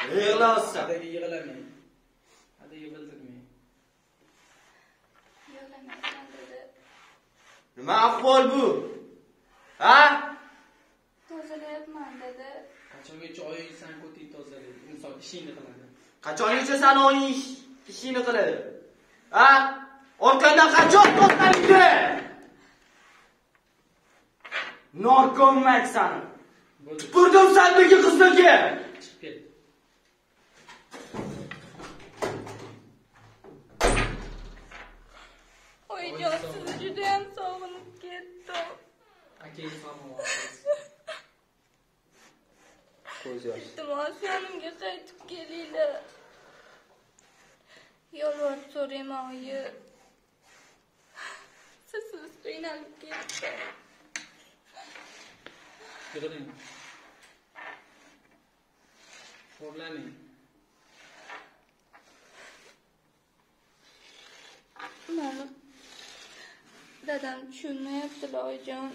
Yig'lasan. Hadi yig'lamang. Hadi yig'iltirmang. Yig'lamaysan dedi. Nima ahvol bu? Ha? Tozalayapman dedi. Qachongacha oying san ko'ting tozalaydi, inson ishingni qiladi. Qachongacha san oying ishini qiladi? Ha? Orqadan qachon to'xtalaydi? Narkomak sani. Tupurdim sandagi qizniki. Chiqib ket. Oyijon, sizni juda ham sog'inib ketdim. Akangiz ham ovoz. Ko'z yosh. Iltimos, yonimga qaytib kelinglar. Yolvorib so'rayman, oyi. Sizsiz qiynalib ketdim. Yig'ling. Xo'rlaning. Mani dadam tushunmayaptilar, oyijon.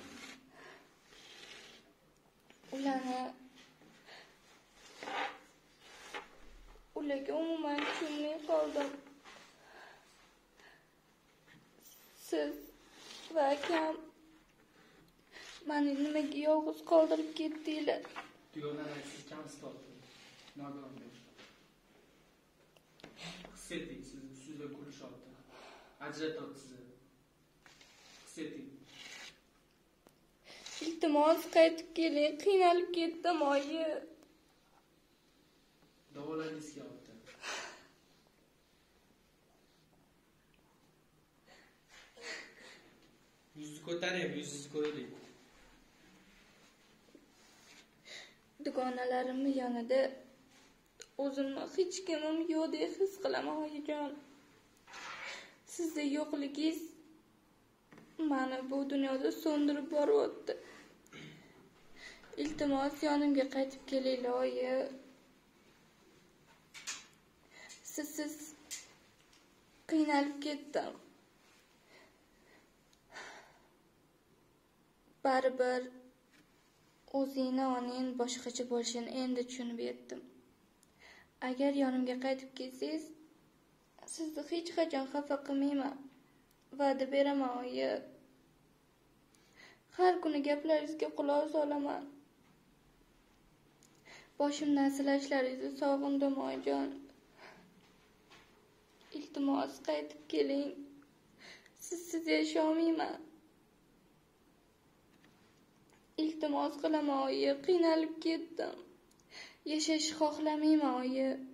Ularga umuman tushunmay qoldim. Siz va akam mani nimaga yolg'iz qoldirib ketdinglar? Tuyoqlarni kamsiz tortdi. Nogohda. His eting, sizni ustida kulishyapti. Ajratyapti sizni. His eting. Iltimos, qaytib keling, qiynalib ketdim, oyi. Davolangiz kelyapti. Yuzni ko'taring, yuzingizni ko'raylik. Dugonalarimni yonida o'zimni hech kimim yo'qdek his qilaman, oyijon. Sizning yo'qligingiz mani bu dunyoda so'ndirib boryapti. Iltimos, yonimga qaytib kelinglar, oyi. Siz qiynalib ketdim. Baribir o'zingni oning boshqacha bo'lishini endi tushunib yetdim. Agar yonimga qaytib kelsangiz, sizni hech qachon xafa qilmayman. Va'da beraman, oyi. Har kuni gaplaringizga quloq solaman. Boshimdan silashlaringizni sog'indim, oyijon. Iltimos, qaytib keling. Sizsiz yasholmayman. Iltimos qilaman, oyi. Qiynalib ketdim. Yashashni xohlamayman, oyi.